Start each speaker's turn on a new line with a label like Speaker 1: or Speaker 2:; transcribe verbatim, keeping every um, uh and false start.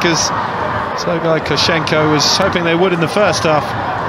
Speaker 1: as Sergei Koshenko was hoping they would in the first half.